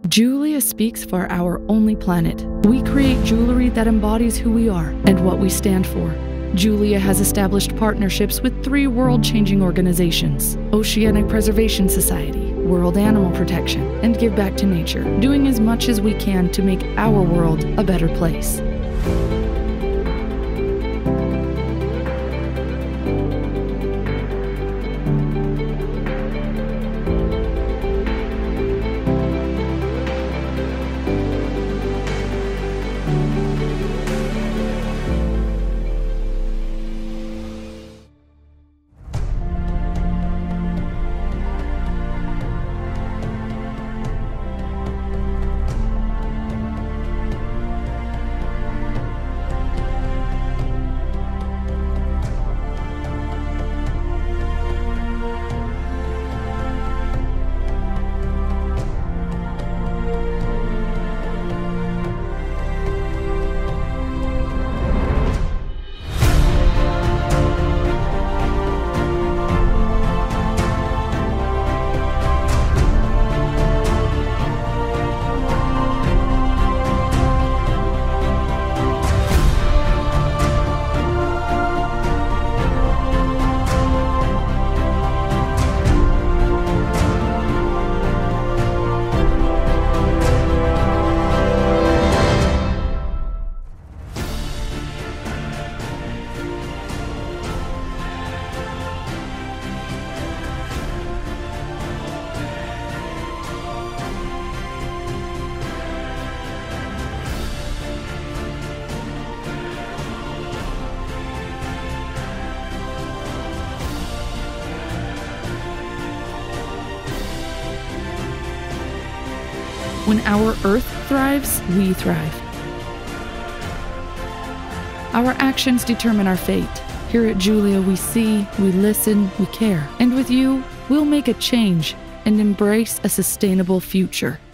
Jeulia speaks for our only planet. We create jewelry that embodies who we are and what we stand for. Jeulia has established partnerships with 3 world-changing organizations: Oceanic Preservation Society, World Animal Protection, and Give Back to Nature, doing as much as we can to make our world a better place. When our Earth thrives, we thrive. Our actions determine our fate. Here at Jeulia, we see, we listen, we care. And with you, we'll make a change and embrace a sustainable future.